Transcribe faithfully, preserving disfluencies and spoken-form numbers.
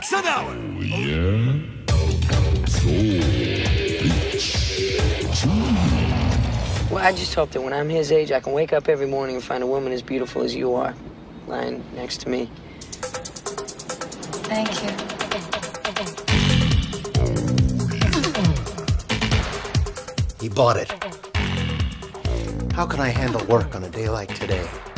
bucks an hour. Oh, yeah? So, bitch. Well, I just hope that when I'm his age, I can wake up every morning and find a woman as beautiful as you are, lying next to me. Thank you. He bought it. How can I handle work on a day like today?